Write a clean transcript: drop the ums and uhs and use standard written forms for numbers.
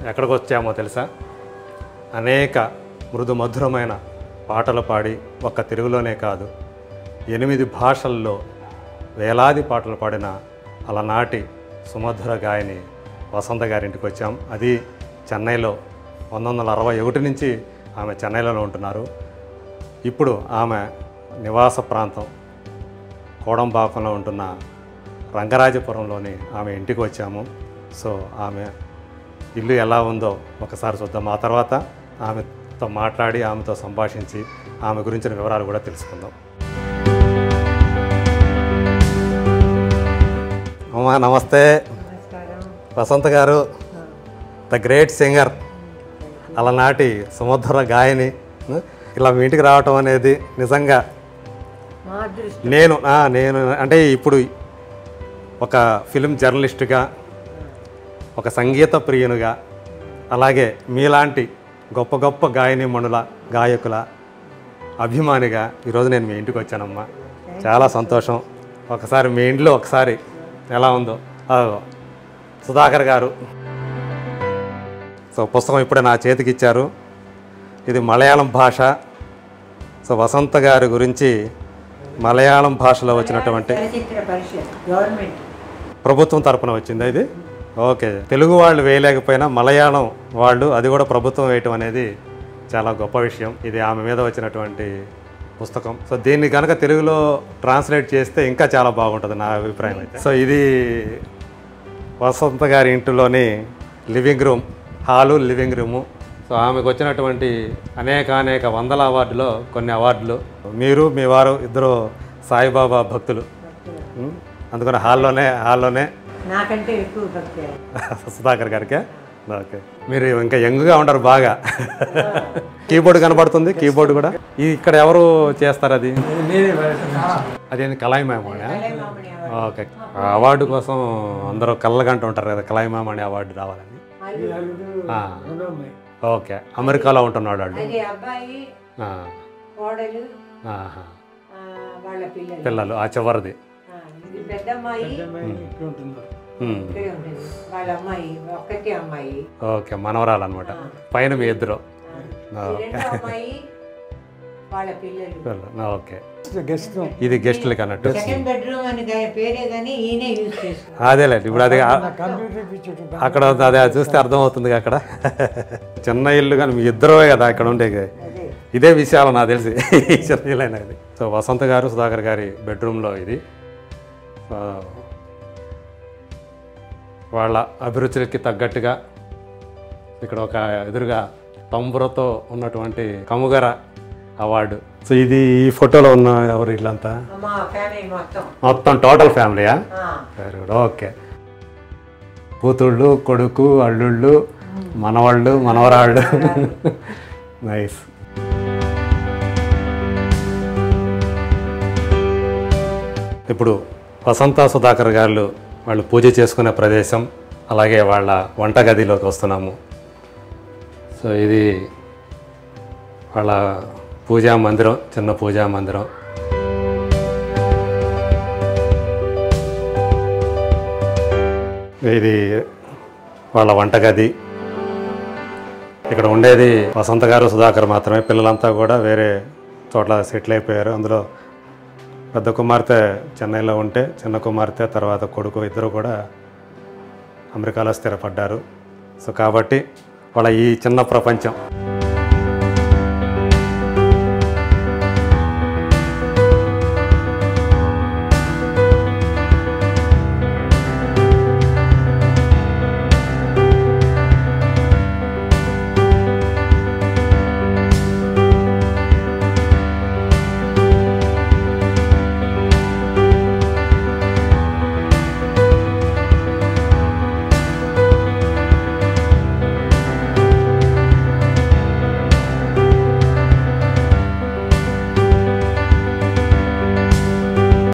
ఎక్కడికి వచ్చామో తెలుసా? అనేక మృదు మధురమైన పాటలు పాడి ఒక్క తెలుగులోనే కాదు 8 భాషల్లో వేలాది పాటలు పాడిన అలనాటి సుమధుర గాయని వసంత గారింటికి వచ్చాం. అది చెన్నైలో 1961 నుంచి ఆమె చెన్నైలో ఉంటున్నారు. ఇప్పుడు ఆమె నివాస ప్రాంతం కోడంబాకంలో ఉంటున్న రంగరాజపురంలోని ఆమె ఇంటికి వచ్చాము. సో ఆమె ఇల్లు ఎలా ఉందో ఒకసారి చూద్దాం. ఆ తర్వాత ఆమెతో మాట్లాడి ఆమెతో సంభాషించి ఆమె గురించిన వివరాలు కూడా తెలుసుకుందాం. అమ్మా నమస్తే. వసంత గారు ద గ్రేట్ సింగర్, అలనాటి సుమధుర గాయని, ఇలా మీ ఇంటికి రావటం అనేది నిజంగా నేను అంటే ఇప్పుడు ఒక ఫిల్మ్ జర్నలిస్టుగా, ఒక సంగీత ప్రియునిగా, అలాగే మీలాంటి గొప్ప గొప్ప గాయనిమణుల గాయకుల అభిమానిగా ఈరోజు నేను మీ ఇంటికి వచ్చానమ్మా. చాలా సంతోషం. ఒకసారి మీ ఇంట్లో ఒకసారి ఎలా ఉందో. సుధాకర్ గారు సో పుస్తకం ఇప్పుడే నా చేతికి ఇచ్చారు. ఇది మలయాళం భాష. సో వసంత గారి గురించి మలయాళం భాషలో వచ్చినటువంటి ప్రభుత్వం తరపున వచ్చింది ఇది. ఓకే, తెలుగు వాళ్ళు వేయలేకపోయినా మలయాళం వాళ్ళు అది కూడా ప్రభుత్వం వేయటం అనేది చాలా గొప్ప విషయం. ఇది ఆమె మీద వచ్చినటువంటి పుస్తకం. సో దీన్ని కనుక తెలుగులో ట్రాన్స్లేట్ చేస్తే ఇంకా చాలా బాగుంటుంది నా అభిప్రాయం అయితే. సో ఇది వసంత గారి ఇంటిలోని living room, hall, living room. So ఆమెకు వచ్చినటువంటి అనేక వందల అవార్డులో కొన్ని అవార్డులు. మీరు మీ వారు ఇద్దరు సాయిబాబా భక్తులు, అందుకని హాల్లోనే నాకంటే ఎక్కువ భక్తి సుధాకర్ గారికే. ఓకే, మీరు ఇంకా యంగ్గా ఉంటారు బాగా. కీబోర్డ్ కనబడుతుంది, కీబోర్డ్ కూడా. ఇక్కడ ఎవరు చేస్తారు? అదేంటి కళాయిమామణి? ఓకే, అవార్డు కోసం అందరూ కళ్ళగంట ఉంటారు కదా, కళాయిమామణి అవార్డు రావాలని. ఓకే, అమెరికాలో ఉంటున్నాడు వాళ్ళు. పిల్లలు ఆ చివరిది ఓకే, మనవరాలు అనమాట. పైన మీ ఇద్దరు. ఓకే, ఇది గెస్ట్లకి అన్నట్టు. అదేలేండి, ఇప్పుడు అది అక్కడ అదే చూస్తే అర్థమవుతుంది. అక్కడ చిన్న ఇల్లు కానీ మీ ఇద్దరే కదా అక్కడ ఉండే. ఇదే విషయాలు నాకు తెలిసి చిన్న ఇల్లు అయినది. సో వసంత గారు సుధాకర్ గారి బెడ్రూమ్లో ఇది. వాళ్ళ అభిరుచులకి తగ్గట్టుగా ఇక్కడ ఒక ఎదురుగా తంబురతో ఉన్నటువంటి కముగర అవార్డు. సో ఇది ఈ ఫోటోలో ఉన్న ఎవరు వీళ్ళంతా? మొత్తం టోటల్ ఫ్యామిలీయా? Very good. ఓకే, కూతుళ్ళు, కొడుకు, అల్లుళ్ళు, మనవాళ్ళు, మనవరాళ్ళు. నైస్. ఇప్పుడు వసంత సుధాకర్ గారు వాళ్ళు పూజ చేసుకునే ప్రదేశం, అలాగే వాళ్ళ వంటగదిలోకి వస్తున్నాము. సో ఇది వాళ్ళ పూజా మందిరం, చిన్న పూజా మందిరం. ఇది వాళ్ళ వంటగది. ఇక్కడ ఉండేది వసంత గారు, సుధాకర్ మాత్రమే. పిల్లలంతా కూడా వేరే చోట్ల సెటిల్ అయిపోయారు. అందులో పెద్ద కుమార్తె చెన్నైలో ఉంటే, చిన్న కుమార్తె తర్వాత కొడుకు ఇద్దరు కూడా అమెరికాలో స్థిరపడ్డారు. సో కాబట్టి వాళ్ళ ఈ చిన్న ప్రపంచం